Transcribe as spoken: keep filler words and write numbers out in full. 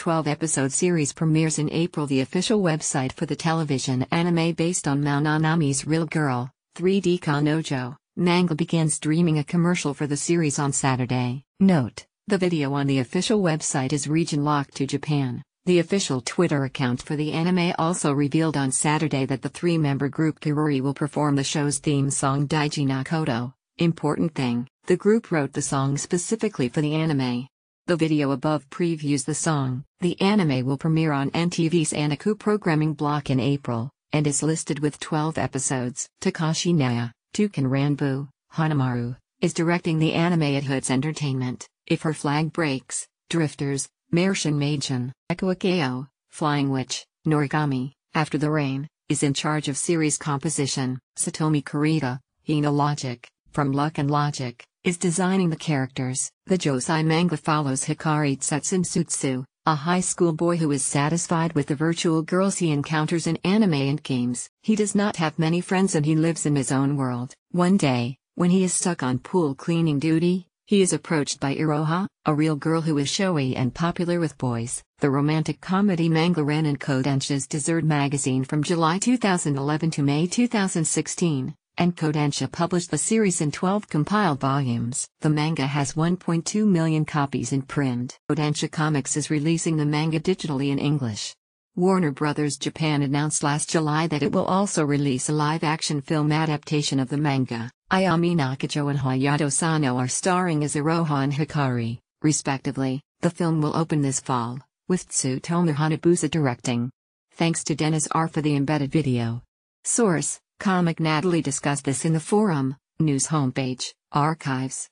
twelve-episode series premieres in April. The official website for the television anime based on Mananami's Real Girl, three D Kanojo, manga began streaming a commercial for the series on Saturday. Note: the video on the official website is region-locked to Japan. The official Twitter account for the anime also revealed on Saturday that the three-member group Kururi will perform the show's theme song Daiji Nakoto. Important thing, the group wrote the song specifically for the anime. The video above previews the song. The anime will premiere on N T V's Anaku programming block in April, and is listed with twelve episodes. Takashi Naya, Toucan Ranbu, Hanamaru, is directing the anime at Hoods Entertainment. If Her Flag Breaks, Drifters, Martian Magen, Ekuakeo, Flying Witch, Norigami, After the Rain, is in charge of series composition. Satomi Kurita, Hina Logic, from Luck and Logic, is designing the characters. The Josei manga follows Hikari Tsutsensutsu, a high school boy who is satisfied with the virtual girls he encounters in anime and games. He does not have many friends and he lives in his own world. One day, when he is stuck on pool cleaning duty, he is approached by Iroha, a real girl who is showy and popular with boys. The romantic comedy manga ran in Kodansha's Dessert magazine from July two thousand eleven to May two thousand sixteen, and Kodansha published the series in twelve compiled volumes. The manga has one point two million copies in print. Kodansha Comics is releasing the manga digitally in English. Warner Bros. Japan announced last July that it will also release a live-action film adaptation of the manga. Ayami Nakajo and Hayato Sano are starring as Iroha and Hikari, respectively. The film will open this fall, with Tsutomu Hanabusa directing. Thanks to Dennis R. for the embedded video. Source: Comic Natalie discussed this in the forum, news homepage, archives.